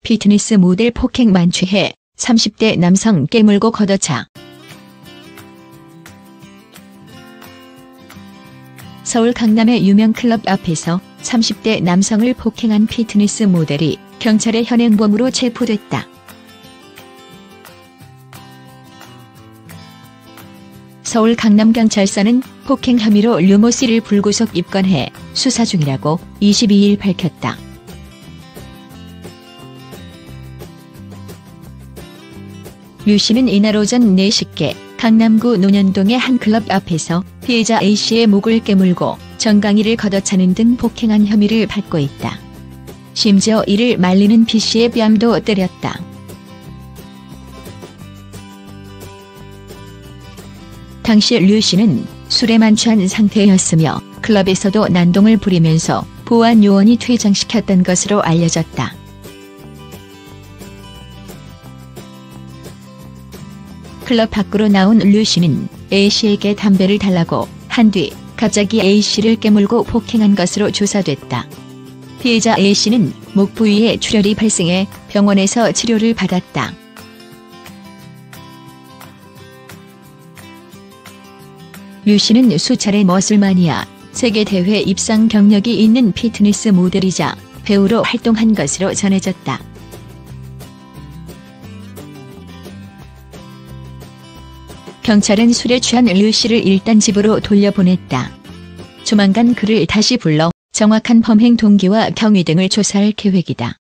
피트니스 모델 폭행 만취해 30대 남성 깨물고 걷어차. 서울 강남의 유명 클럽 앞에서 30대 남성을 폭행한 피트니스 모델이 경찰의 현행범으로 체포됐다. 서울 강남경찰서는 폭행 혐의로 류모 씨를 불구속 입건해 수사 중이라고 22일 밝혔다. 류 씨는 이날 오전 4시께 강남구 논현동의 한 클럽 앞에서 피해자 A씨의 목을 깨물고 정강이를 걷어차는 등 폭행한 혐의를 받고 있다. 심지어 이를 말리는 B씨의 뺨도 때렸다. 당시 류 씨는 술에 만취한 상태였으며 클럽에서도 난동을 부리면서 보안 요원이 퇴장시켰던 것으로 알려졌다. 클럽 밖으로 나온 류 씨는 A씨에게 담배를 달라고 한 뒤 갑자기 A씨를 깨물고 폭행한 것으로 조사됐다. 피해자 A씨는 목 부위에 출혈이 발생해 병원에서 치료를 받았다. 류 씨는 수차례 머슬마니아 세계대회 입상 경력이 있는 피트니스 모델이자 배우로 활동한 것으로 전해졌다. 경찰은 술에 취한 류 씨를 일단 집으로 돌려보냈다. 조만간 그를 다시 불러 정확한 범행 동기와 경위 등을 조사할 계획이다.